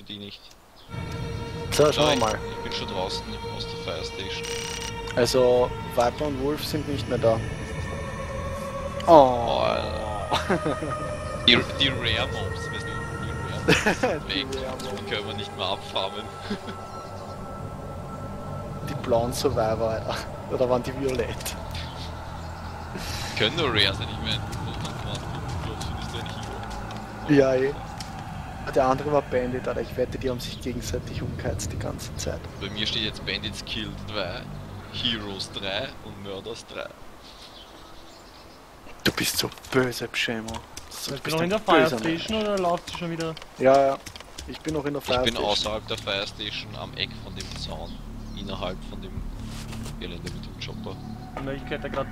Für die nicht. So, schauen wir mal. Ich bin schon draußen aus der Fire Station. Also, Viper und Wolf sind nicht mehr da. Oh. Die Rare Mobs, weißt du, die Rare Mobs sind weg. Die können wir nicht mehr abfarmen. Die blauen Survivor, Alter. Oder waren die violett? Die können nur Rare sein, ich meine, findest du ein Hero. Ja, eh. Der andere war Bandit, Alter. Ich wette, die haben sich gegenseitig umgeheizt die ganze Zeit. Bei mir steht jetzt Bandits Kill 3, Heroes 3 und Murders 3. Du bist so böse, Pschemo. So, Bist du noch in der Fire Station oder läuft sie schon wieder? Ja, ja. Ich bin noch in der Fire Ich bin Station. außerhalb der Fire Station am Eck von dem Zaun. Innerhalb von dem Gelände mit dem Chopper. Ich hätte gerade.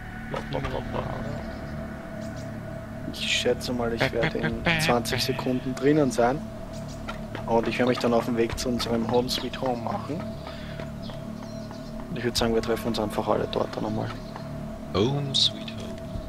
Ich schätze mal, ich werde in 20 Sekunden drinnen sein. Und ich werde mich dann auf den Weg zu unserem Home Sweet Home machen. Ich würde sagen, wir treffen uns einfach alle dort dann einmal. Home Sweet Home.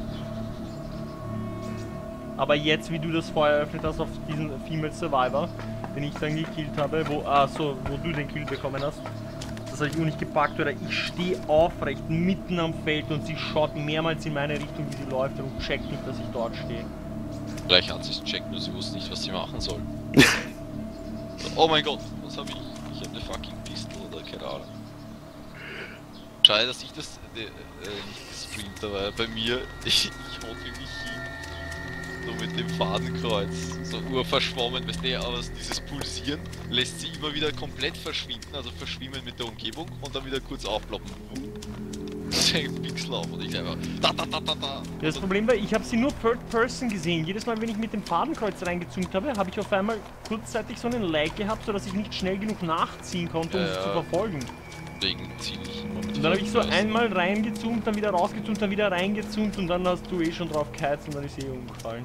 Aber jetzt, wie du das Feuer eröffnet hast auf diesen Female Survivor, den ich dann gekillt habe, wo du den Kill bekommen hast, das habe ich auch nicht gepackt, oder ich stehe aufrecht mitten am Feld und sie schaut mehrmals in meine Richtung, wie sie läuft, und checkt nicht, dass ich dort stehe. Vielleicht hat sie es checkt, nur sie wusste nicht, was sie machen soll. Oh mein Gott, was habe ich? Ich habe eine fucking Pistol oder keine Ahnung. Schade, dass ich das nicht gestreamt habe, weil bei mir, ich hocke mich hin, so mit dem Fadenkreuz, so urverschwommen, weißt du, aber dieses Pulsieren lässt sie immer wieder komplett verschwinden, also verschwimmen mit der Umgebung und dann wieder kurz aufploppen. Das ist ein Pixel auf und ich einfach da. Das Problem war, ich habe sie nur Third Person gesehen. Jedes Mal, wenn ich mit dem Fadenkreuz reingezoomt habe, habe ich auf einmal kurzzeitig so einen Lag gehabt, sodass ich nicht schnell genug nachziehen konnte, um sie zu verfolgen. Deswegen ziele ich immer mit. Und dann habe ich so einmal reingezoomt, dann wieder rausgezoomt, dann wieder reingezoomt und dann hast du eh schon drauf geheizt und dann ist eh umgefallen.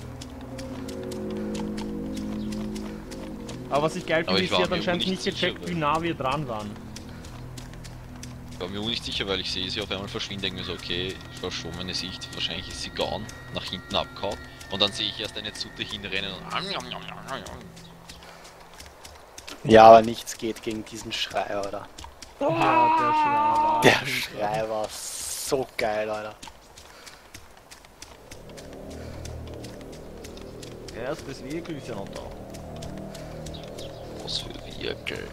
Aber was ich geil finde, ist, sie hat anscheinend nicht gecheckt, wie nah wir dran waren. Ich war mir auch nicht sicher, weil ich sehe sie auf einmal verschwinden, denke mir so, okay, verschwommene Sicht, wahrscheinlich ist sie gone, nach hinten abgehauen. Und dann sehe ich erst eine Zute hinrennen und Ja, aber nichts geht gegen diesen Schrei, oder? Ja, Der Schrei war so geil, Alter. Erstes Vehikel ist ja noch da. Was für Wirkel.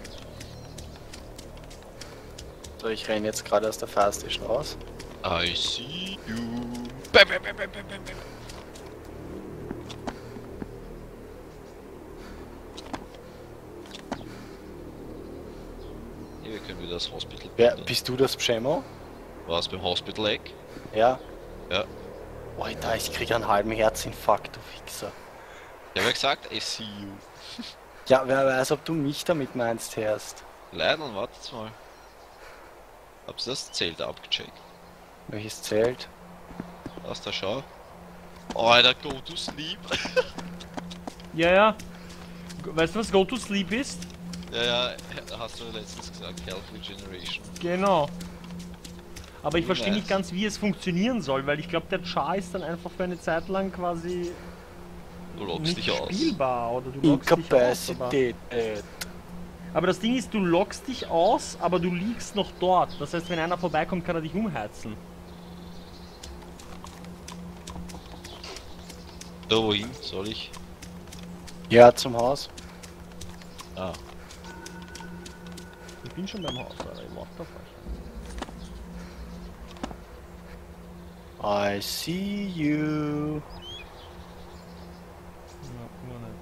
So, ich renne jetzt gerade aus der Fire Station raus. I see you. Bam, bam, bam, bam, bam, bam. Hier, wir können wieder das Hospital Wer, bilden. bist du das Pschemo? War es beim Hospital Egg? Ja. Ja. Oh, Alter, ich krieg einen halben Herzinfarkt, du Fixer. Ich habe ja gesagt, I see you. Ja, wer weiß, ob du mich damit meinst, Herst. Leider, wartet mal. Hab's das Zelt abgecheckt? Welches Zelt? Lass da schau. Oh, Alter, go to sleep. Ja, ja. Weißt du, was Go to Sleep ist? Ja, hast du letztens gesagt, Health Regeneration. Genau. Aber ich Oh, verstehe nice. nicht ganz, wie es funktionieren soll, weil ich glaube, der Char ist dann einfach für eine Zeit lang quasi Du loggst nicht dich aus. spielbar, oder du loggst dich aus. Incapacität. Aber das Ding ist, du loggst dich aus, aber du liegst noch dort. Das heißt, wenn einer vorbeikommt, kann er dich umheizen. Da wohin soll ich? Ja, zum Haus. Ah. Ich bin schon beim Haus, Alter. Ich warte auf euch. I see you. Ja, nur nicht,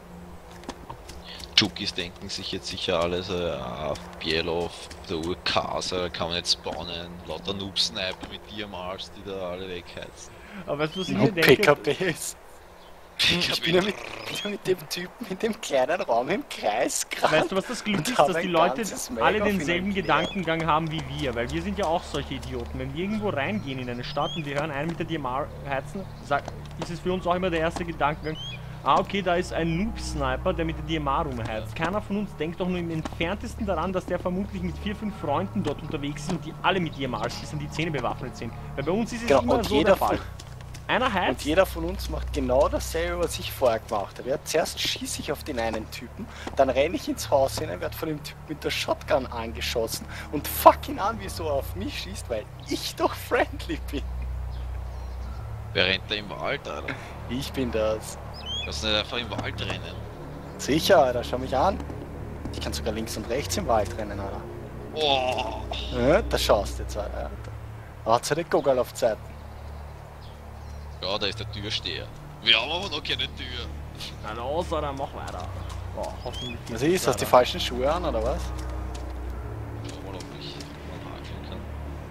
Jukis denken sich jetzt sicher alles, Bielov, der Urkase, kann man nicht spawnen, lauter Noob-Sniper mit DMRs, die da alle wegheizen. Aber weißt du, was ich Nur mir denke? PKPs. Ich bin ja mit dem Typen in dem kleinen Raum im Kreis gerade. Weißt du, was das Glück Und ist, habe dass die ein Leute ganzes alle Make-up denselben hin und her. Gedankengang haben wie wir, weil wir sind ja auch solche Idioten. Wenn wir irgendwo reingehen in eine Stadt und wir hören einen mit der DMR heizen, ist es für uns auch immer der erste Gedankengang, ah okay, da ist ein Noob-Sniper, der mit der DMR rumheizt. Keiner von uns denkt doch nur im entferntesten daran, dass der vermutlich mit 4, 5 Freunden dort unterwegs ist und die alle mit DMRs bis an die Zähne bewaffnet sind. Weil bei uns ist es Genau, immer und so jeder der Fall. Einer heizt. Und jeder von uns macht genau dasselbe, was ich vorher gemacht habe. Ja, zuerst schieße ich auf den einen Typen, dann renne ich ins Haus hinein, werde von dem Typen mit der Shotgun angeschossen und fuck ihn an, wieso er auf mich schießt, weil ich doch friendly bin. Wer rennt da im Wald, Alter? Ich bin das. Lass nicht einfach im Wald rennen. Sicher, Alter, schau mich an. Ich kann sogar links und rechts im Wald rennen, Alter. Oh. Ja, da schaust du jetzt, Alter. Da hat's ja die Goggle auf Zeiten. Ja, da ist der Türsteher. Wir haben aber noch keine Tür. Na los, oder mach weiter. Boah, hoffentlich. Was ist, hast du die falschen Schuhe an, oder was? Schau mal, ob ich mal hakeln kann.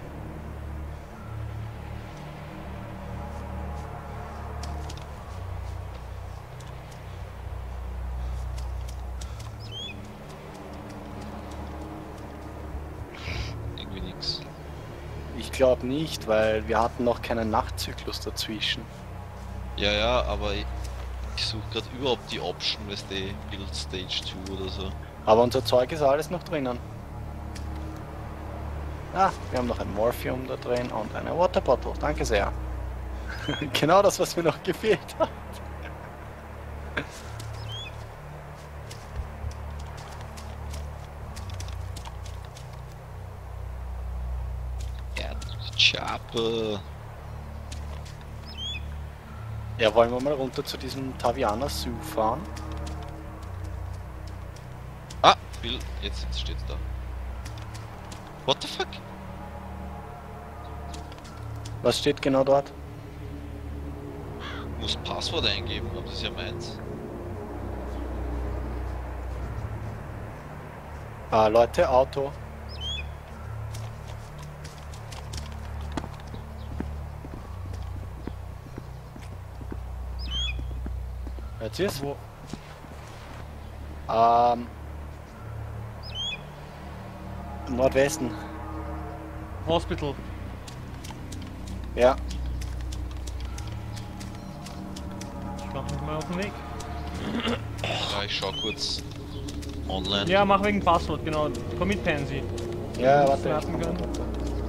Irgendwie nix. Ich glaube nicht, weil wir hatten noch keinen Nachtzyklus dazwischen. Ja, ja, aber ich suche gerade überhaupt die Option, weißt du, Build Stage 2 oder so. Aber unser Zeug ist alles noch drinnen. Ah, wir haben noch ein Morphium da drin und eine Water Bottle. Danke sehr. Genau das, was mir noch gefehlt hat. Ja, Chape. Ja, wollen wir mal runter zu diesem Taviana Zoo fahren? Ah, Bill, jetzt steht's da. What the fuck? Was steht genau dort? Muss Passwort eingeben, aber das ist ja meins. Ah, Leute, Auto. Hört ihr es? Wo? Im Nordwesten. Hospital. Ja. Ich mach mich mal auf den Weg. Ja, ich schau kurz online. Ja, mach wegen Passwort, genau. Komm mit, Pansy. Ja, warte, ich Warten komm können. runter.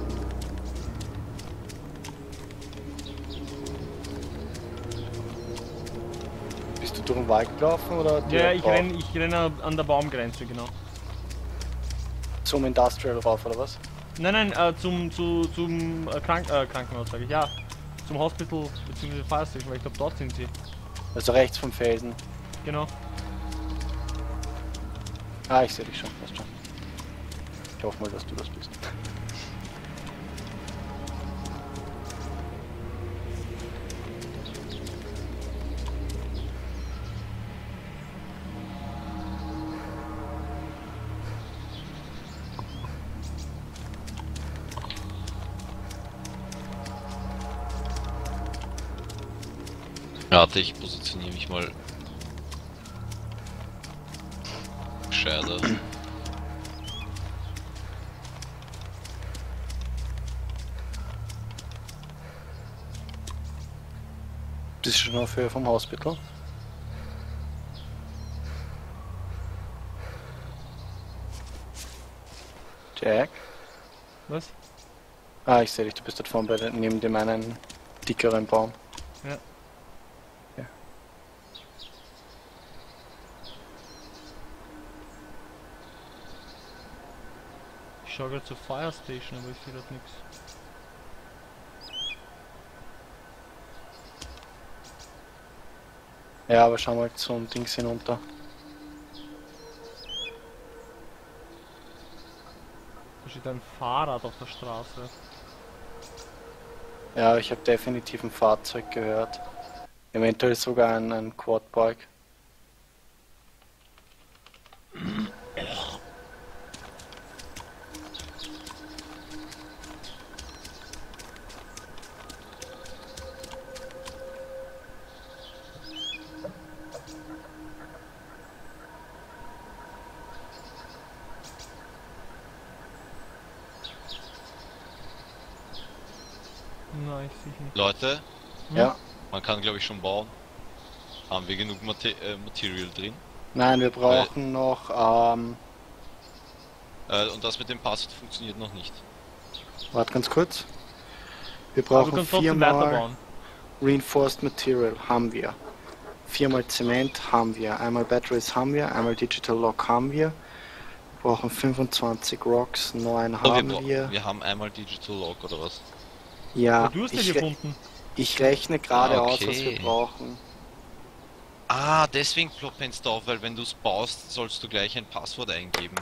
Bist du durch den Wald gelaufen oder? Ja, direkt ich renne an der Baumgrenze, genau. zum Industrial rauf oder was? Nein, zum Krankenhaus, sage ich, ja. Zum Hospital bzw. Fire Station, weil ich glaube, dort sind sie. Also rechts vom Felsen. Genau. Ah, ich sehe dich schon, passt schon. Ich hoffe mal, dass du das bist. Warte, ich positioniere mich mal gescheiter. Bist du schon auf Höhe vom Hospital? Jack? Was? Ah, ich sehe dich, du bist dort vorne neben dem einen dickeren Baum. Ja. Ja. Ich schau gerade zur Fire Station, aber ich sehe dort nichts. Ja, aber schau mal zum Dings hinunter. Da steht ein Fahrrad auf der Straße. Ja, ich habe definitiv ein Fahrzeug gehört. Eventuell sogar ein Quadbike. Nein, ich sehe nicht. Leute, Ja. man kann glaube ich schon bauen. Haben wir genug Material drin? Nein, wir brauchen noch, Und das mit dem Passwort funktioniert noch nicht. warte ganz kurz. Wir Aber du brauchen kannst trotzdem weiterbauen. Reinforced Material haben wir. 4-mal Zement haben wir. Einmal Batteries haben wir. Einmal Digital Lock haben wir. Wir brauchen 25 Rocks. 9 Oh, haben wir. wir haben einmal Digital Lock oder was? Ja, Du hast ja gefunden. ich rechne gerade Ah, aus, okay. was wir brauchen. Ah, deswegen ploppen es drauf, weil wenn du es baust, sollst du gleich ein Passwort eingeben.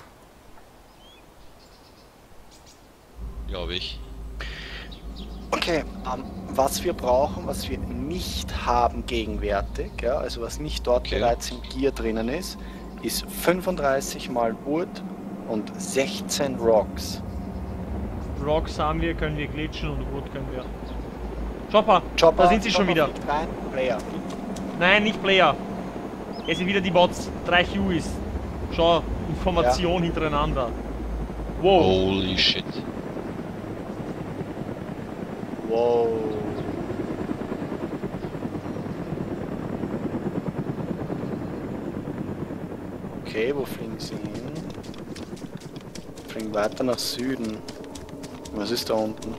Glaube ich. Okay, was wir brauchen, was wir nicht haben gegenwärtig, ja, also was nicht dort Okay. bereits im Gear drinnen ist 35 mal Wood und 16 Rocks. Rocks haben wir, können wir glitschen und Wood können wir. Chopper, Chopper, da sind sie schon Chopper wieder. fliegt rein, Player. Nein, nicht Player. Es sind wieder die Bots. 3 Hueys. Schau, Information hintereinander. Wow. Holy shit. Wow. Okay, wo fliegen sie hin? Fliegen weiter nach Süden. Was ist da unten?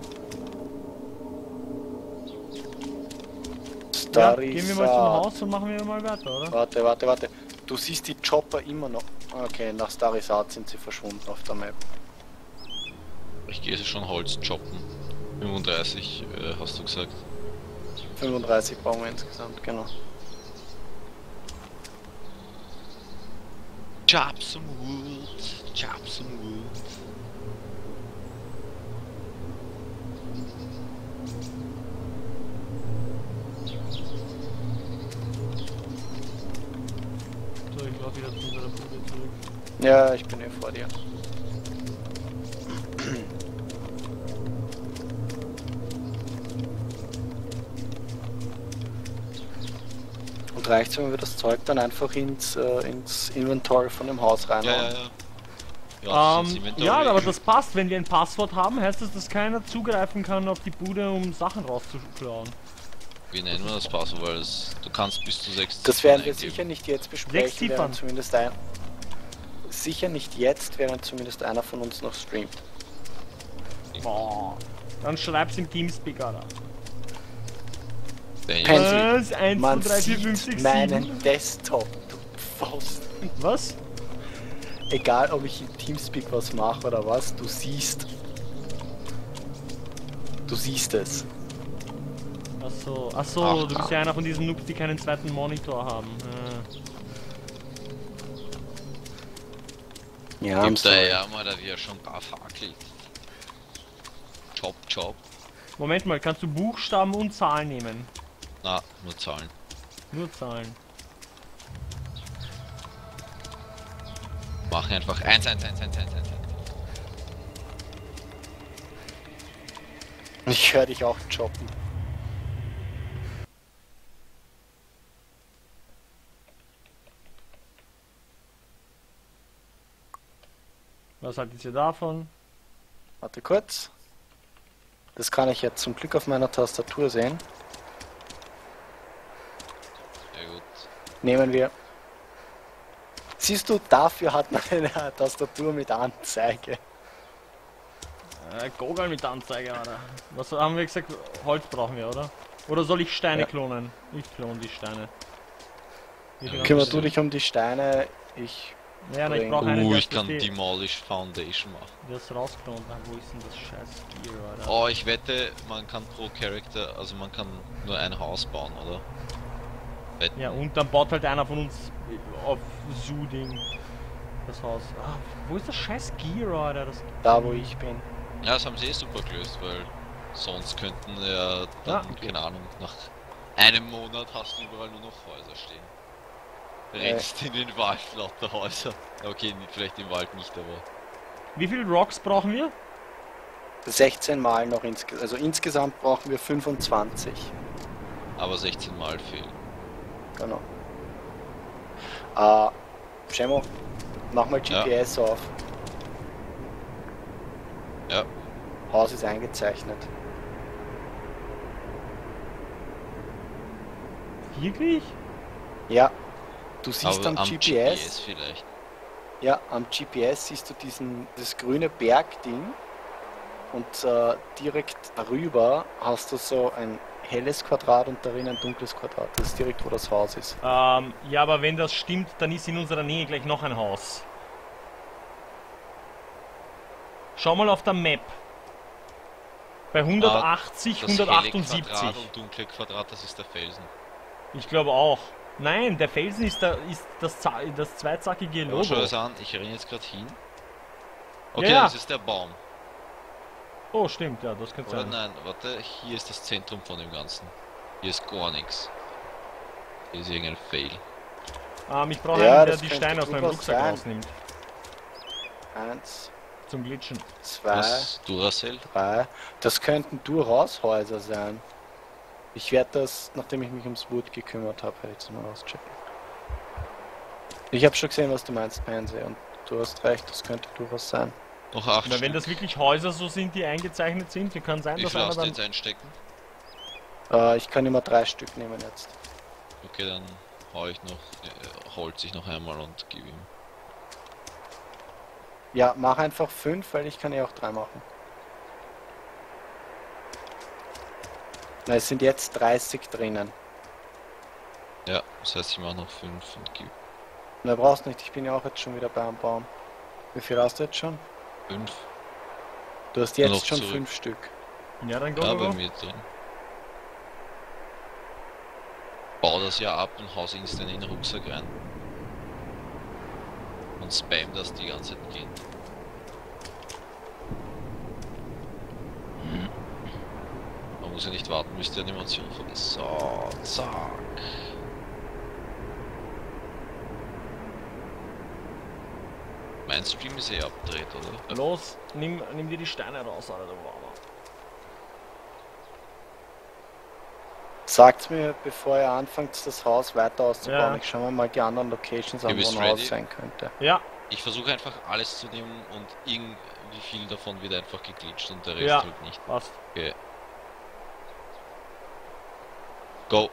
Ja, Starry gehen wir mal zum Saat. Haus und machen wir mal weiter, oder? Warte. Du siehst die Chopper immer noch. Okay, nach Starisat sind sie verschwunden auf der Map. Ich gehe schon Holz choppen. 35 hast du gesagt. 35 brauchen wir insgesamt, genau. Chop some wood, chop some wood. So, ich laufe wieder zu unserer Bude zurück. Ja, ich bin hier vor dir. Und reicht's, wenn wir das Zeug dann einfach ins Inventory von dem Haus reinhauen? Ja. Ja, das ist Inventory. Ja, aber das passt. Wenn wir ein Passwort haben, heißt das, dass keiner zugreifen kann auf die Bude, um Sachen rauszuklauen. Wie nennen wir das Passwort? Weil du kannst bis zu 6 Das werden wir eingeben. sicher nicht jetzt besprechen, 6 Ziffern. während zumindest sicher nicht jetzt, während zumindest einer von uns noch streamt. Boah. Dann schreib's im Teamspeak, Alter. Daniel, Was? 1, 2, Man 3, 4, 5, sieht 6, meinen 7. Desktop, du Faust. Was? Egal, ob ich im Teamspeak was mache oder was, du siehst. Du siehst es. Achso, Ach, du bist ja einer von diesen Noobs, die keinen zweiten Monitor haben. Ja, gibt da ja mal, da wir schon brav hakelt. Chop. Moment mal, kannst du Buchstaben und Zahlen nehmen? Na, nur Zahlen. Nur Zahlen. Mach einfach 1. Ich höre dich auch choppen. Was haltet ihr davon? Warte kurz. Das kann ich jetzt zum Glück auf meiner Tastatur sehen. Sehr gut. Nehmen wir. Siehst du, dafür hat man eine Tastatur mit Anzeige. Gogel mit Anzeige, oder? Was haben wir gesagt? Holz brauchen wir, oder? Oder soll ich Steine Ja. klonen? Ich klone die Steine. Wie viel Kümmer hast du dich um die Steine, ich... Ja, ich brauche einen, Ich kann der Demolish Foundation machen. das rausklont. Ah, wo ist denn das scheiß Gear, Alter? Oh, ich wette, man kann pro Charakter, also man kann nur ein Haus bauen, oder? Wetten. Ja, und dann baut halt einer von uns auf Suding das Haus. Ah, wo ist das scheiß Gear, Alter? Das Da, wo ich bin. Ja, das haben sie super gelöst, weil sonst könnten ja dann, Ja, okay. keine Ahnung, nach einem Monat hast du überall nur noch Häuser stehen. Rennst in den Wald lauter Häuser. Okay, vielleicht im Wald nicht, aber... Wie viele Rocks brauchen wir? 16 Mal noch insgesamt. Also insgesamt brauchen wir 25. Aber 16 Mal fehlen. Genau. Schemo, mach mal Ja. GPS auf. Ja. Haus ist eingezeichnet. Wirklich? Ja. Du siehst Aber am GPS, vielleicht. ja, am GPS siehst du das grüne Bergding und direkt darüber hast du so ein helles Quadrat und darin ein dunkles Quadrat. Das ist direkt, wo das Haus ist. Ja, aber wenn das stimmt, dann ist in unserer Nähe gleich noch ein Haus. Schau mal auf der Map. Bei 180, Das helle 178. Quadrat und dunkle Quadrat, das ist der Felsen. Ich glaube auch. Nein, der Felsen ist das zweizackige Aber Logo. schau das an, ich renne jetzt gerade hin. Okay, Ja. das ist der Baum. Oh, stimmt, ja, das könnte Oder sein. nein, warte, hier ist das Zentrum von dem Ganzen. Hier ist gar nichts. Hier ist irgendein Fail. Ich brauche Ja, einen, der das die könnte Steine aus meinem durchaus Rucksack sein. rausnimmt. 1, Zum Glitschen. 2, Was? Duracell? 3. Das könnten durchaus Häuser sein. Ich werde das, nachdem ich mich ums Wood gekümmert habe, jetzt mal auschecken. Ich habe schon gesehen, was du meinst, Pansy, und du hast recht, das könnte durchaus sein. Noch 8 Weil wenn Stück. das wirklich Häuser so sind, die eingezeichnet sind, wie kann sein, Wie dass viel einer hast du dann... jetzt einstecken? Ich kann immer 3 Stück nehmen jetzt. Okay, dann hau ich noch, Holz ich noch einmal und gebe ihm. Ja, mach einfach 5, weil ich kann ja auch 3 machen. Na, es sind jetzt 30 drinnen. Ja, das heißt ich mache noch 5 und gebe Na, brauchst nicht, ich bin ja auch jetzt schon wieder beim Baum. Wie viel hast du jetzt schon? 5. Du hast Noch jetzt schon zurück. 5 Stück. Ja, dann go, Ja, go, bei go. mir drin. Bau das ja ab und haus instant in den Rucksack rein. Und spam das die ganze Zeit gehen. Man muss ja nicht warten, bis die Animation von ist. So, zack. Mein Stream ist eh abgedreht, oder? Los, nimm dir die Steine raus, Alter, wow. Sagt mir, bevor ihr anfangt, das Haus weiter auszubauen. Ja. Ich schau mir mal die anderen Locations an, Du wo bist ein ready? Haus sein könnte. Ja, Ich versuche einfach alles zu nehmen und irgendwie viel davon wird einfach geglitscht und der Rest Ja. halt nicht. passt. Okay. Go.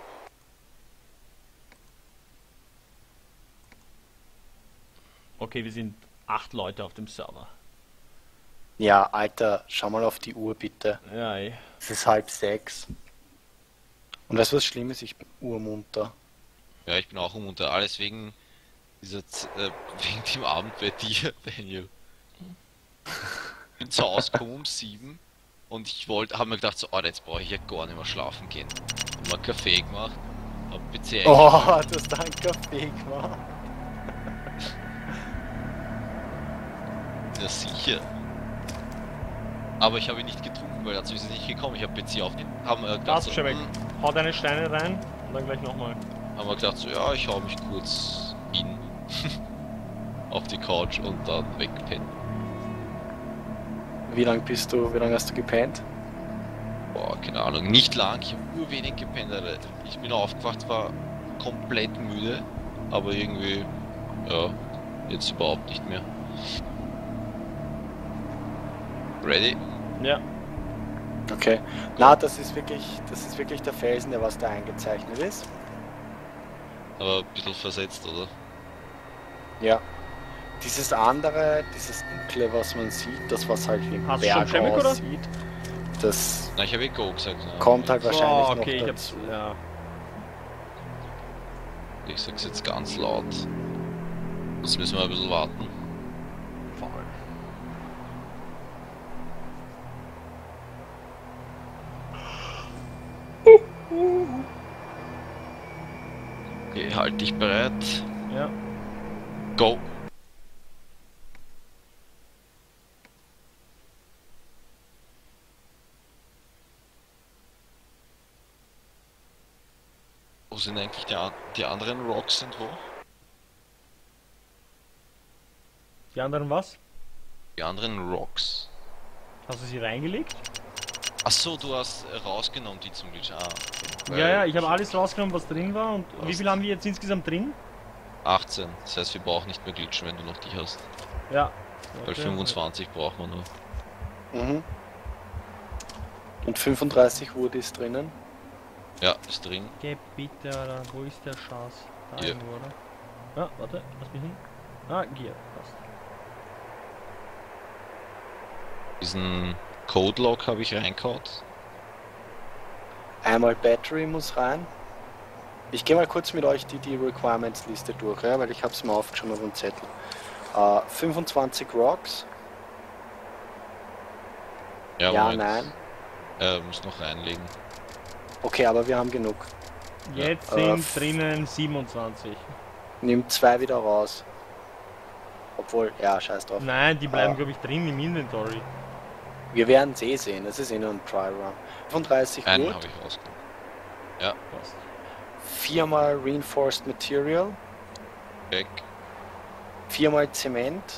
Okay, wir sind 8 Leute auf dem Server. Ja, Alter, schau mal auf die Uhr bitte. Ja, ey. Es ist 5:30. Und weißt du, was schlimm ist? Ich bin urmunter. Ja, ich bin auch unter. Alles wegen wegen dem Abend bei dir, Daniel. Ich bin zu ausgekommen um 7 und ich habe mir gedacht, so, oh, jetzt brauche ich ja gar nicht mehr schlafen gehen. Hab mal Kaffee gemacht, hab PC Oh, eingeschaltet. du hast da einen Kaffee gemacht. Ja, sicher. Aber ich habe ihn nicht getrunken, weil dazu ist es nicht gekommen. Ich habe PC aufgenommen. Haben wir gedacht, Passt so, schon weg. Hau deine Steine rein und dann gleich nochmal. haben wir gedacht, so, ja, ich hau mich kurz in auf die Couch und dann wegpennen. Wie lange hast du gepennt? Boah, keine Ahnung, nicht lang, ich habe nur wenig gepennt, Alter. Ich bin aufgewacht, war komplett müde, aber irgendwie, ja, jetzt überhaupt nicht mehr. Ready? Ja. Okay. Na, das ist wirklich der Felsen, der was da eingezeichnet ist. Aber ein bisschen versetzt, oder? Ja. Dieses andere, dieses Dunkle, was man sieht, das was halt wie ein Hast du schon Berg Schemmig, oder? aussieht, das Na, ich habe eh Go gesagt. Ne? kommt halt wahrscheinlich Oh, okay, noch ich hab's. dazu. Ja. Ich sag's jetzt ganz laut. Jetzt müssen wir ein bisschen warten. Voll. Okay, halt dich bereit. Ja. Go! Wo sind eigentlich die anderen Rocks sind wo? Die anderen was? Die anderen Rocks. Hast du sie reingelegt? Achso, du hast rausgenommen die zum Glitch. Ah, okay. Ja, ja, ich habe alles rausgenommen, was drin war. Und wie Passt. viel haben wir jetzt insgesamt drin? 18. Das heißt, wir brauchen nicht mehr glitchen, wenn du noch die hast. Ja. Weil Okay. 25 brauchen wir nur. Mhm. Und 35 Wood ist drinnen. Ja, ist drin. Geh bitte, Alter. Wo ist der Schatz? Da Hier. irgendwo, oder? Ja, warte, lass mich hin. Ah, hier, passt. Diesen Code-Log habe ich reingehauen. Einmal Battery muss rein. Ich gehe mal kurz mit euch die Requirements-Liste durch, ja, weil ich habe es mir aufgeschrieben auf dem Zettel. 25 Rocks. Ja, Ja, Moment. nein. Muss noch reinlegen. Okay, aber wir haben genug. Jetzt Ja. sind drinnen 27. Nimm 2 wieder raus. Obwohl, ja, scheiß drauf. Nein, die bleiben Ah. glaube ich drin im Inventory. Wir werden es eh sehen, das ist eh nur ein Try Run. 35 Einen Wood, habe ich rausgenommen. Passt. 4-mal Reinforced Material, Weg, 4-mal Zement,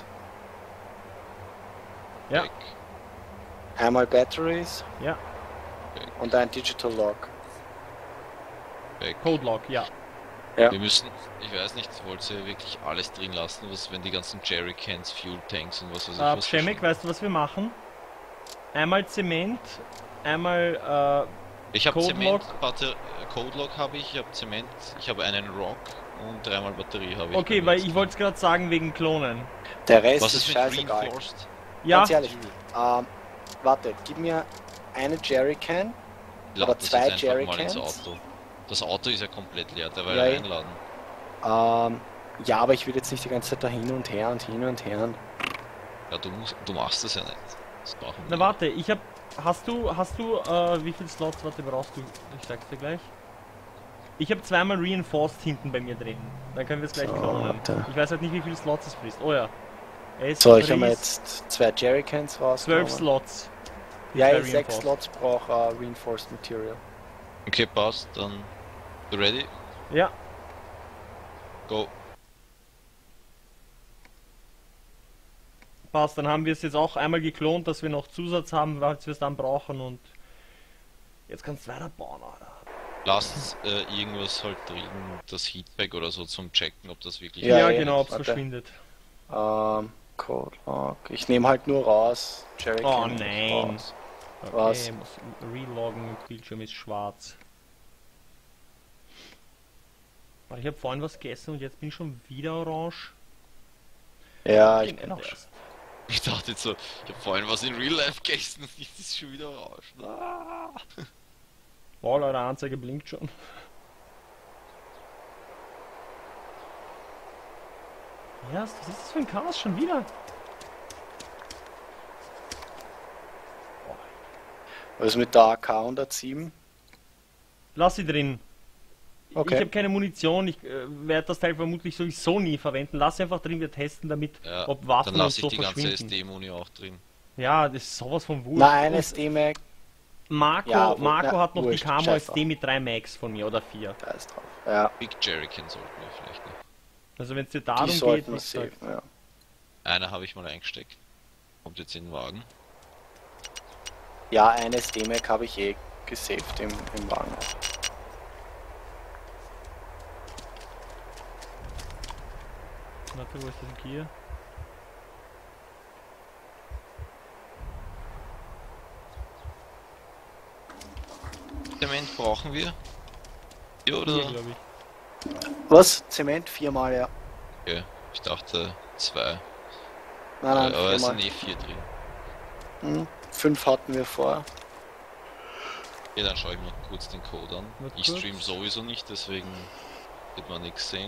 Ja. weg, einmal Batteries Ja, weg, und ein Digital Lock. weg. Codelock, ja. Ja. Wir müssen, ich weiß nicht, wollt ihr wirklich alles drin lassen, was, wenn die ganzen Jerrycans, Fuel Tanks und was weiß ich was Schemek, weißt du, was wir machen? Einmal Zement, einmal ich habe Codelock. Zement, Codelock habe ich habe Zement, ich habe einen Rock und 3-mal Batterie habe ich. okay, beim weil letzten. ich wollte es gerade sagen wegen Klonen. Der Rest Was ist ist mit scheißegal. Reinforced? Ja, Ganz ehrlich, warte, gib mir eine Jerrycan. Lad Aber das 2 jetzt einfach mal ins Jerrycans? Auto. Das Auto ist ja komplett leer, der will Ja, ja eh. einladen. Ja, aber ich will jetzt nicht die ganze Zeit da hin und her und hin und her. Ja, du machst das ja nicht. Das brauchen wir na warte, ich hab. Hast du, wie viele Slots, warte, brauchst du? Ich sag's dir gleich. Ich habe 2-mal Reinforced hinten bei mir drin. Dann können wir es gleich So, klonen. warte. Ich weiß halt nicht, wie viele Slots es frisst. Oh ja. Es So, ich habe mir frisst jetzt 2 Jerrycans rausgenommen. 12 Slots. Ja, Bei 6 Reinforced. Slots brauche Reinforced Material. Okay, passt, dann. You ready? Ja, Go. passt. Dann haben wir es jetzt auch einmal geklont, dass wir noch Zusatz haben, falls wir es dann brauchen und jetzt kannst du weiter bauen, Alter. Lasst irgendwas halt drin, das Heatpack oder so zum Checken, ob das wirklich. Ja, Ja, eh, genau, ob es warte. verschwindet. Code Lock. Ich nehme halt nur raus. Jerrycan Oh, nehme ich nein. raus. Okay, Was? muss reloggen, Bildschirm ist schwarz. Aber ich habe vorhin was gegessen und jetzt bin ich schon wieder orange. Ja, ich Den bin auch schon. erst. Ich dachte jetzt so, ich habe vorhin was in Real Life gegessen und jetzt ist schon wieder orange. Ah. Wow, Leute, Anzeige blinkt schon. Ja, was ist das für ein Chaos schon wieder? Was ist mit der AK 107? Lass sie drin. Okay. Ich habe keine Munition, ich werde das Teil vermutlich sowieso nie verwenden. Lass sie einfach drin, wir testen damit, Ja, ob Waffen dann und lasse so ich die ganze verschwinden. SD-Muni auch drin. Ja, das ist sowas von wurscht. Nein, Und SD-Mag, Marco, Ja, Marco na, hat noch wurscht, die Camo scheiß SD mit 3 Max von mir oder 4. da ist drauf. Ja, Big Jerrycan sollten wir vielleicht noch. Also wenn es dir darum die geht, sollten wie wir gesagt, safen, ja. Einer habe ich mal eingesteckt. Kommt jetzt in den Wagen. Ja, ein SD-Mag habe ich eh gesaved im Wagen. warte, wo ist das Gear? Zement brauchen wir? Ja, oder? Hier, glaube ich. Was? Zement? 4-mal, ja. Okay, ich dachte 2. Nein, Aber es sind 4-mal. eh 4 drin. 5 hatten wir vor. Ja, dann schaue ich mir kurz den Code an. Warte Ich kurz. stream sowieso nicht, deswegen wird man nichts sehen.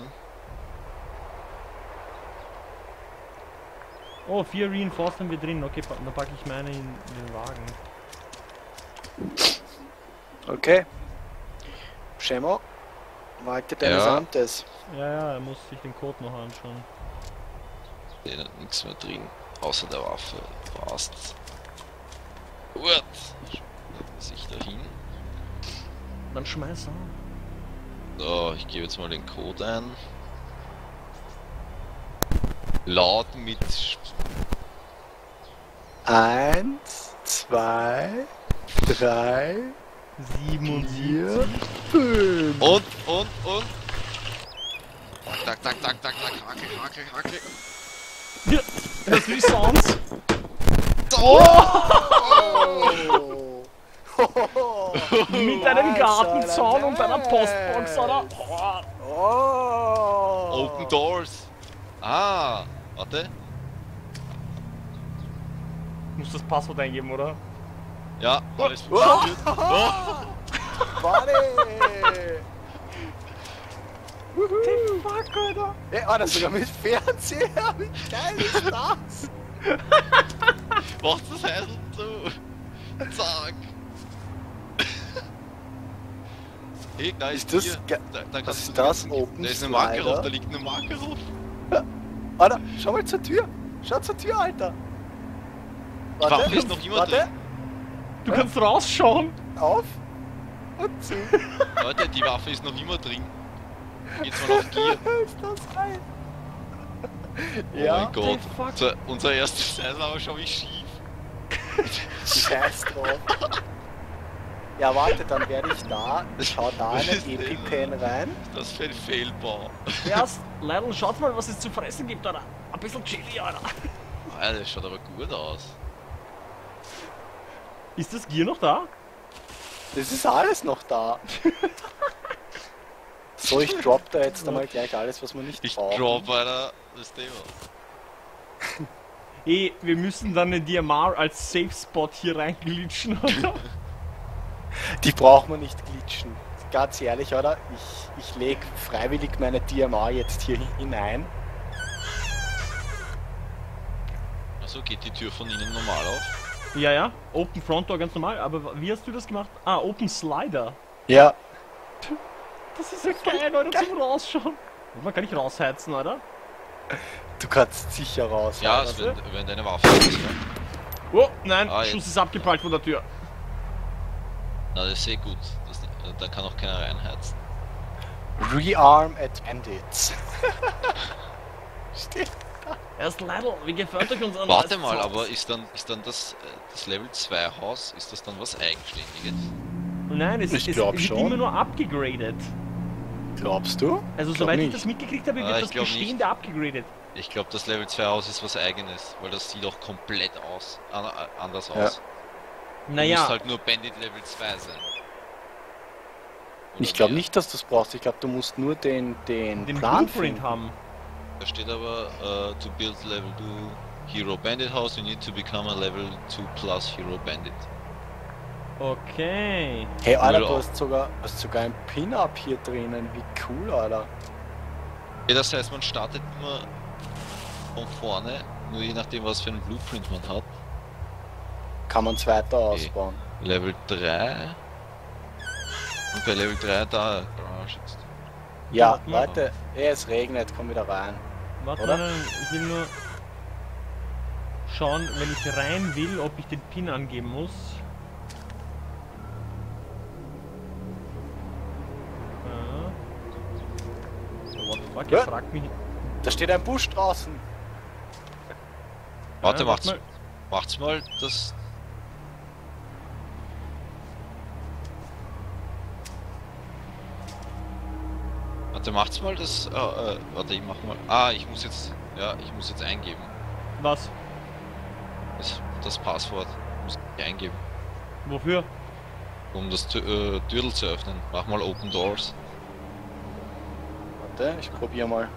Oh, 4 Reinforced haben wir drin. Okay, dann packe ich meine in den Wagen. Okay. Schemo, Walter deines Ja. Amtes. Ja, er muss sich den Code noch anschauen. Da hat nichts mehr drin, außer der Waffe. Passt. Gut. Sich dahin. Dann schmeiß an. So, ich gebe jetzt mal den Code ein. Laut mit 1, 2, 3, 77. 5. und. Tak, tak, tak, tak, tak, Hacke. Ja, das ist wie Sounds. Mit einem Gartenzaun und einer Postbox, oder? Oh. Open Doors. Ah, warte. Muss das Passwort eingeben, oder? Ja, alles funktioniert. Oh. Warte! The fuck, Alter? Ey, Alter, sogar mit Fernseher! Wie geil ist das? Mach das Heisel zu! Zack! Hey, da Ist ist das hier. ge- Da Was kannst ist du das? da Open ist eine Marke Slider? drauf, da liegt eine Marke drauf. Alter, schau mal zur Tür! Schau zur Tür, Alter! Die Waffe ist noch immer warte, drin. Du kannst rausschauen. auf und zu. Leute, die Waffe ist noch immer drin. Geht's mal auf Gier. Ist das geil? Oh Ja, mein Gott. the fuck? Unser erstes Seil aber schon wie schief. scheiß drauf. Ja, warte, dann werde ich da, schau da Was einen ist denn? EpiPen rein. Das für ein Fehlbau. Erst, Leidl, schaut mal, was es zu fressen gibt, Alter. Ein bisschen Chili, Alter. Alter, das schaut aber gut aus. Ist das Gier noch da? Das ist alles noch da. So, ich drop da jetzt einmal gleich alles, was wir nicht Ich brauchen. drop, Alter, das Thema. Eh, wir müssen dann den DMR als Safe Spot hier reinglitschen, oder? Die braucht man nicht glitschen. Ganz ehrlich, oder? Ich lege freiwillig meine DMR jetzt hier hinein. Achso, geht die Tür von innen normal auf? Ja, ja. Open Front Door ganz normal, aber wie hast du das gemacht? Ah, Open Slider. Ja, Das ist ja geil, Alter, zum Rausschauen. Man kann nicht rausheizen, oder? du kannst sicher raus. Ja, weißt es du? wenn deine Waffe ist, ja. Oh, nein, Ah, jetzt. Schuss ist abgeprallt von der Tür. Na, das ist eh gut. Das, da kann auch keiner reinheizen. Rearm at Bandits. Steht. Erst Leidl, wie gefällt euch unser Warte neues mal, Haus? aber ist dann das Level 2 Haus, ist das dann was Eigenständiges? Nein, es Ich wird glaub schon. immer nur abgegradet. Glaubst du? Also Glaub soweit ich nicht. das mitgekriegt habe, Ah, wird ich das glaub Bestehende abgegradet. Ich glaube, das Level 2 Haus ist was Eigenes, weil das sieht auch komplett anders Ja. aus. Du musst Naja, halt nur Bandit Level 2 sein. Oder Ich glaube mehr. nicht, dass du es brauchst. Ich glaube, du musst nur den den Plan Blueprint finden. haben. Da steht aber, to build Level 2 Hero Bandit House, you need to become a Level 2 plus Hero Bandit. Okay. Hey, Alter, Cool du auch. hast sogar ein Pin-Up hier drinnen. Wie cool, Alter. Ja, das heißt, man startet immer von vorne, nur je nachdem, was für einen Blueprint man hat. Kann man es weiter ausbauen. Level 3. Und bei Level 3 da. Garage jetzt. Ja, warte mal. Leute, es regnet, komm wieder rein. Warte Oder? mal, ich will nur schauen, wenn ich rein will, ob ich den Pin angeben muss. So, what the fuck, Ja. er fragt mich. Da steht ein Busch draußen. Warte, warte mal. macht's mal das. Warte, macht's mal das. Warte, ich mach mal. Ah, ich muss jetzt. Ja, ich muss jetzt eingeben. Was? Das Passwort muss ich eingeben. Wofür? Um das Türl zu öffnen. Mach mal Open Doors. Warte, ich probiere mal.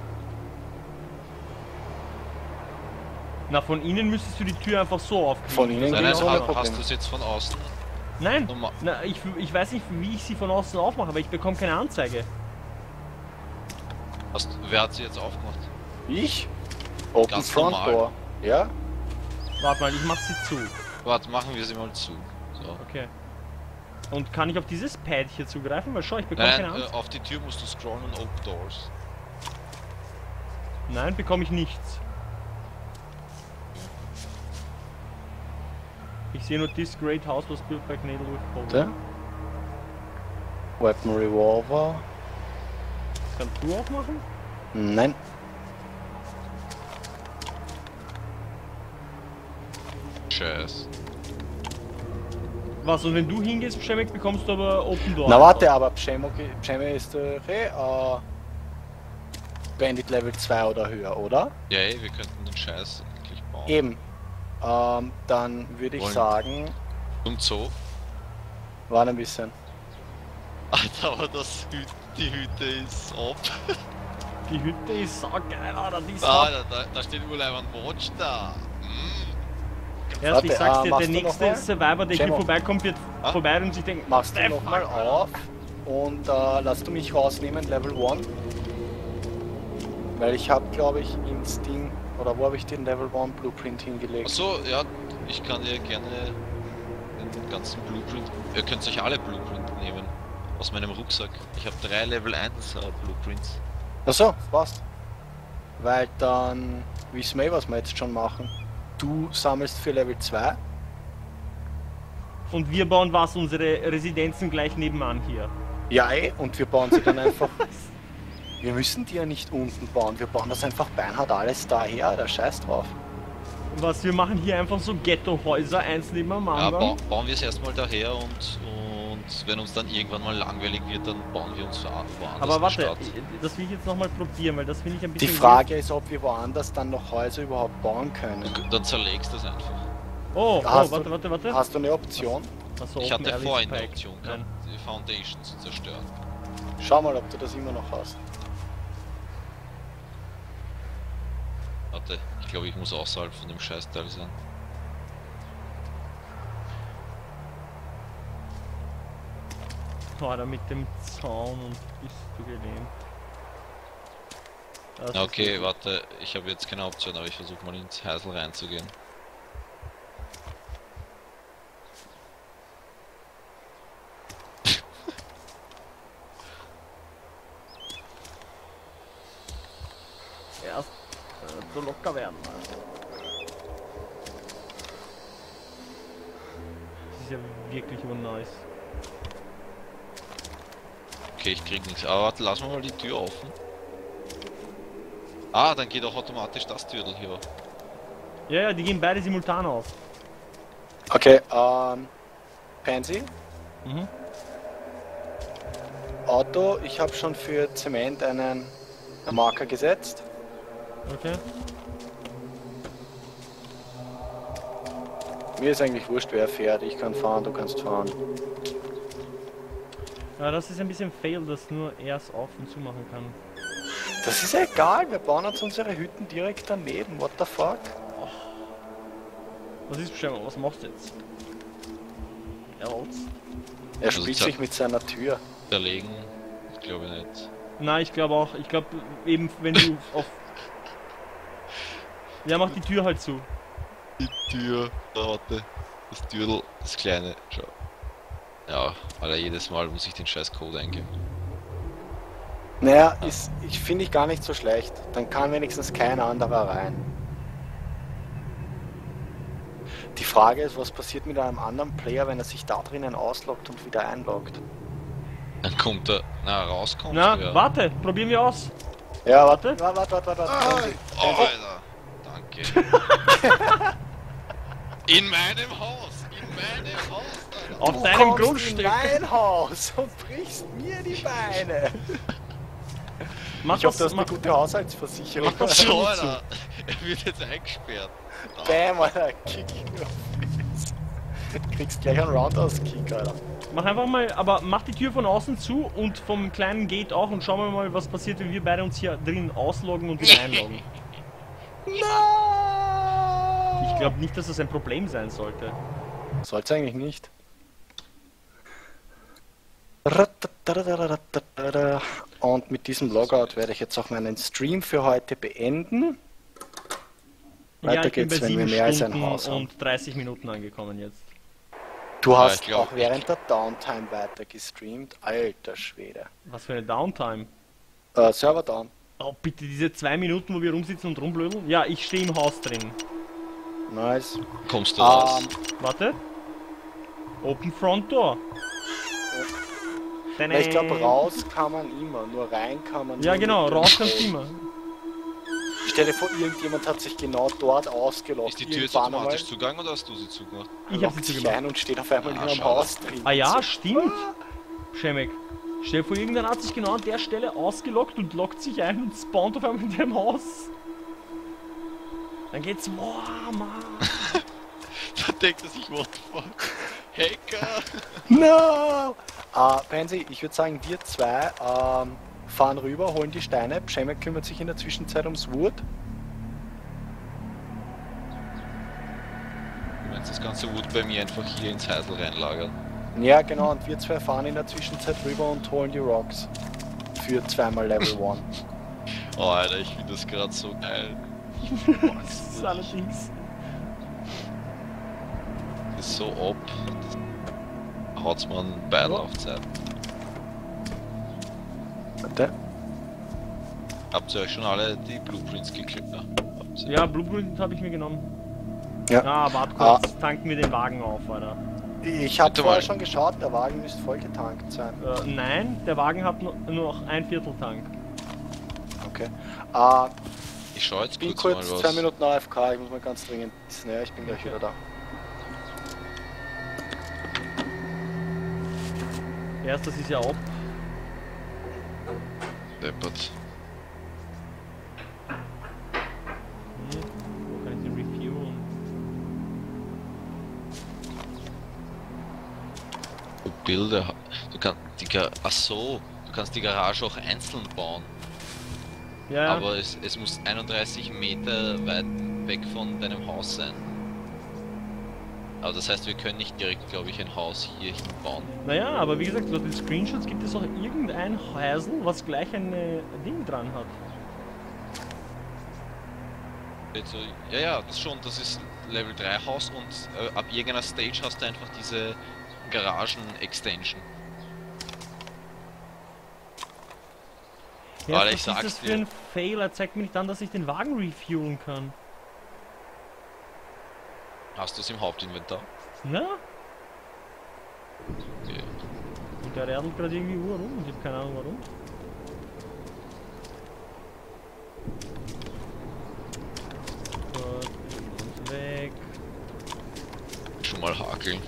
Na, von innen müsstest du die Tür einfach so aufkriegen. Von innen Nein, geht nein, es ohne hast Problem. du es jetzt von außen? Nein, Normal. na, ich weiß nicht, wie ich sie von außen aufmache, aber ich bekomme keine Anzeige. Wer hat sie jetzt aufgemacht? Ich? Open Ganz Front normal. Door. Ja? Warte mal, ich mach sie zu. Warte, machen wir sie mal zu. So. Okay. Und kann ich auf dieses Pad hier zugreifen? Weil schau, ich bekomme Nein, keine Anzeige. auf die Tür musst du scrollen und Open Doors. Nein, bekomme ich nichts. Ich sehe nur this great house was built by Gnadle with Warte. Power. Weapon Revolver. Kannst du auch machen? Nein. Scheiß. Was, und wenn du hingehst, Schemek, bekommst du aber Open Door. Na einfach. warte, aber Pschemo ist Bandit Level 2 oder höher, oder? Ja, ey, wir könnten den Scheiß endlich bauen. Eben. Dann würde ich Wollen- sagen, Und so. warte ein bisschen. Alter, aber die Hütte ist ab. Die Hütte ist saugeil, Alter, die ist Da steht wohl ein Watch da. Erst, ich Warte, sag's dir, der machst du nächste noch mal? Survivor, der hier Cemo. vorbeikommt, wird Ah? vorbei und sich denkt, Machst du "Der nochmal fuck." auf und lass du mich rausnehmen, Level 1. Weil ich habe, glaube ich, ins Ding, oder wo habe ich den Level 1 Blueprint hingelegt? Achso, ja, ich kann dir gerne den ganzen Blueprint. Ihr könnt euch alle Blueprint nehmen. Aus meinem Rucksack. Ich habe 3 Level 1 Blueprints. Achso, passt. Weil dann wissen wir, was wir jetzt schon machen. Du sammelst für Level 2. Und wir bauen was? Unsere Residenzen gleich nebenan hier. Ja, und wir bauen sie dann einfach. Wir müssen die ja nicht unten bauen, wir bauen das einfach beinhart alles daher, da scheiß drauf. Was, wir machen hier einfach so Ghetto-Häuser, eins neben dem Ja, anderen. bauen wir es erstmal daher und wenn uns dann irgendwann mal langweilig wird, dann bauen wir uns woanders Aber eine warte, Stadt. das will ich jetzt nochmal probieren, weil das finde ich ein bisschen... Die Frage ist, ob wir woanders dann noch Häuser überhaupt bauen können. Dann zerlegst du es einfach. Oh, Hast warte. Hast du eine Option? Achso, Ich Open hatte Air vorhin die Spike. Option Nein. gehabt, die Foundation zu zerstören. Schau mal, ob du das immer noch hast. Warte, ich glaube, ich muss außerhalb von dem Scheißteil sein. Oh, da mit dem Zaun und bist du gelähmt. Das ist Okay, nicht- warte, ich habe jetzt keine Option, aber ich versuche mal ins Heisel reinzugehen. Erst so locker werden. Das ist ja wirklich unnice. Okay, ich krieg nichts. Aber warte, lassen wir mal die Tür offen. Ah, dann geht auch automatisch das Türdel hier. Ja, die gehen beide simultan auf. Okay, Pansy, Mhm. Auto, ich habe schon für Zement einen Marker gesetzt. Okay. Mir ist eigentlich wurscht, wer fährt. Ich kann fahren, du kannst fahren. Ja, das ist ein bisschen fail, dass nur er es auf und zu machen kann. Das ist egal, wir bauen uns unsere Hütten direkt daneben. What the fuck? Was ist bestimmt? Was machst du jetzt? Er Also spielt zer- sich mit seiner Tür. Zerlegen, ich glaube nicht. Nein, ich glaube auch. Ich glaube eben, wenn du auf... Ja, mach die Tür halt zu. Die Tür, warte. Das Türdel, das kleine, schau. Ja, Alter, jedes Mal muss ich den scheiß Code eingeben. Naja, ich finde ich gar nicht so schlecht. Dann kann wenigstens kein anderer rein. Die Frage ist, was passiert mit einem anderen Player, wenn er sich da drinnen ausloggt und wieder einloggt? Dann kommt er, na, rauskommt Na, ja. warte, probieren wir aus. Ja, warte. Warte. Oh, Alter, danke. In meinem Haus, Alter. Auf Du deinem kommst Grundstück. in mein Haus und brichst mir die Beine. Mach Ich hoffe, du das, hast eine gute Haushaltsversicherung. mach das So, Alter, er wird jetzt eingesperrt. Bam, Alter, Kick in your face. Du kriegst gleich einen Roundhouse-Kick, Alter. Mach einfach mal, aber mach die Tür von außen zu und vom kleinen Gate auch und schauen wir mal, was passiert, wenn wir beide uns hier drin ausloggen und wieder einloggen. Ich glaube nicht, dass das ein Problem sein sollte. Soll's eigentlich nicht. Und mit diesem Logout werde ich jetzt auch meinen Stream für heute beenden. Weiter Ja, ich bin bei geht's, wenn wir 7 mehr als ein Stunden Haus haben. und 30 Minuten angekommen jetzt. Du hast ich glaub, auch während der Downtime weiter gestreamt. Alter Schwede. Was für eine Downtime. Server down. Oh, bitte diese 2 Minuten, wo wir rumsitzen und rumblödeln? Ja, ich stehe im Haus drin. Nice. Kommst du raus? Warte. Open Front Door. Na, ich glaube, raus kann man immer, nur rein kann man Ja, nur genau, mit dem raus kannst du Code. immer. Stell dir vor, irgendjemand hat sich genau dort ausgeloggt. Ist die Tür jetzt Irgendwann automatisch einmal zugegangen oder hast du sie zugemacht? Ich hab loggt sie sich zugemacht. ein und steht auf einmal in einem schade. Haus drin. Ah ja, stimmt. Schemek. Stell dir vor, irgendeiner hat sich genau an der Stelle ausgeloggt und loggt sich ein und spawnt auf einmal in dem Haus. Dann geht's, boah, Mann. Da denkt er sich, what the fuck? Hacker! No! Pansy, ich würde sagen, wir zwei fahren rüber, holen die Steine. Schemek kümmert sich in der Zwischenzeit ums Wood. meinst das ganze Wood bei mir einfach hier ins Heisel reinlagern? Ja, genau, und wir zwei fahren in der Zwischenzeit rüber und holen die Rocks. Für zweimal Level 1. Oh Alter, ich finde das gerade so geil. Das ist allerdings. Das ist so ob. Haut's mir einen Beil auf Zeit. Warte. Habt ihr euch schon alle die Blueprints geklickt? Ja, Blueprint habe ich mir genommen. Ja. Ah, warte kurz, tanken wir den Wagen auf, Alter. Ich habe Bitte vorher mal. schon geschaut, der Wagen müsste voll getankt sein. Nein, der Wagen hat nur noch ein Viertel Tank. Okay. Ich schau jetzt Ich bin kurz, kurz mal 2 was. Minuten AFK, ich muss mal ganz dringend. Ja, ich bin gleich wieder da. Erstes ist ja ob. Deppert. Wo kann ich den reviewen? Bilder. Du kannst ach so, du kannst die Garage auch einzeln bauen. Ja, ja. Aber es muss 31 Meter weit weg von deinem Haus sein. Aber das heißt, wir können nicht direkt, glaube ich, ein Haus hier hinbauen. Naja, aber wie gesagt, laut den Screenshots gibt es auch irgendein Häusl, was gleich ein Ding dran hat. Also, ja, das schon, das ist Level 3 Haus und ab irgendeiner Stage hast du einfach diese Garagen-Extension. Ja, Alter, was ich ist sag's das für dir. ein Fehler? Zeigt mir nicht an, dass ich den Wagen refuelen kann. Hast du es im Hauptinventar? Na? Okay. Und der radelt gerade irgendwie Uhr rum und ich habe keine Ahnung warum. Gut, und weg. Schon mal hakeln.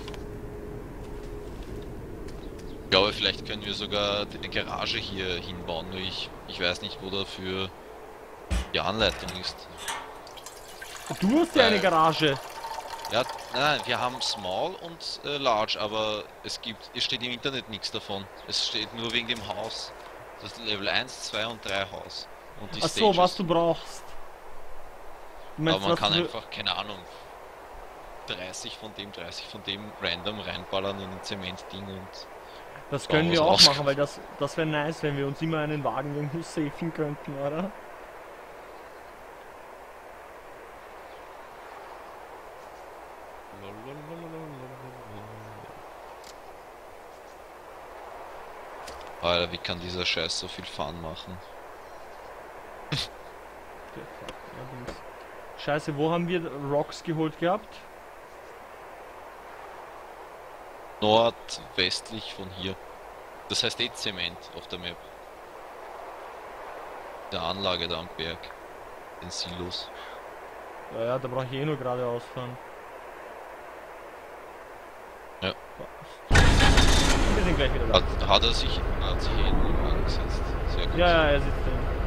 Ich glaube, vielleicht können wir sogar eine Garage hier hinbauen, nur ich weiß nicht, wo dafür die Anleitung ist. Du hast ja eine Garage. Ja, nein, wir haben Small und Large, aber es steht im Internet nichts davon. Es steht nur wegen dem Haus. Das ist Level 1, 2 und 3 Haus. Und die Ach so, Stages. was du brauchst. Du meinst, Aber man was kann du- einfach, keine Ahnung, 30 von dem random reinballern in ein Zementding und... Das bauen, können wir was auch rauskommt. machen, weil das wäre nice, wenn wir uns immer einen Wagen irgendwo safen könnten, oder? Alter, wie kann dieser Scheiß so viel Fun machen? Ja, fuck, allerdings. Scheiße, wo haben wir Rocks geholt gehabt? Nordwestlich von hier. Das heißt Zement auf der Map. Der Anlage da am Berg. Den Silos. Ja, da brauche ich eh nur geradeaus fahren. Ja. Wir sind gleich wieder da. Hat er sich hinten angesetzt. Sehr gut. Ja, er sitzt drin.